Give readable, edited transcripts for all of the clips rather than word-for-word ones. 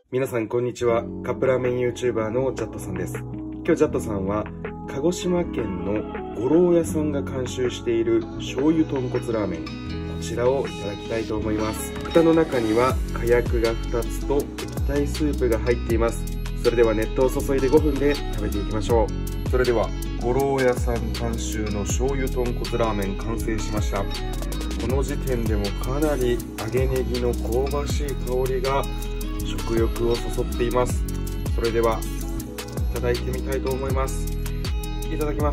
皆さんこんにちは。カップラーメン YouTuber のジャットさんです。今日ジャットさんは鹿児島県の五郎屋さんが監修している醤油豚骨ラーメン、こちらをいただきたいと思います。蓋の中には火薬が2つと液体スープが入っています。それでは熱湯を注いで5分で食べていきましょう。それでは五郎屋さん監修の醤油豚骨ラーメン完成しました。この時点でもかなり揚げネギの香ばしい香りが食欲をそそっています。それではいただいてみたいと思います。いただきます。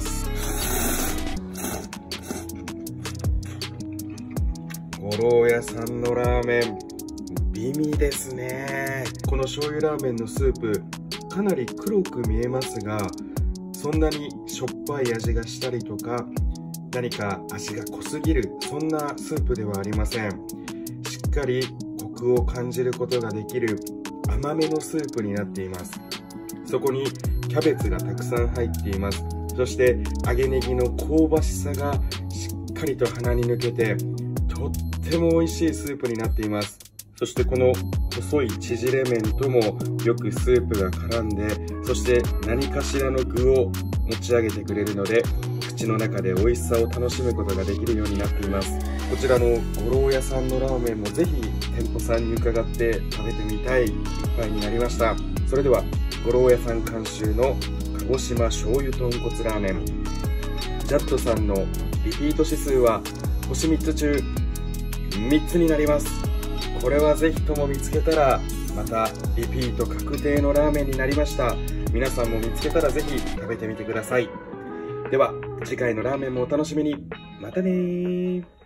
五郎屋さんのラーメン美味ですね。この醤油ラーメンのスープかなり黒く見えますが、そんなにしょっぱい味がしたりとか何か味が濃すぎる、そんなスープではありません。しっかりコクを感じることができる甘めのスープになっています。そこにキャベツがたくさん入っています。そして揚げネギの香ばしさがしっかりと鼻に抜けてとっても美味しいスープになっています。そしてこの細い縮れ麺ともよくスープが絡んで、そして何かしらの具を持ち上げてくれるので口の中で美味しさを楽しむことができるようになっています。こちらの五郎屋さんのラーメンもぜひ店舗さんに伺って食べてみたい一杯になりました。それでは五郎屋さん監修の鹿児島醤油豚骨ラーメン、ジャットさんのリピート指数は星3つ中3つになります。これはぜひとも見つけたらまたリピート確定のラーメンになりました。皆さんも見つけたらぜひ食べてみてください。では次回のラーメンもお楽しみに。またねー。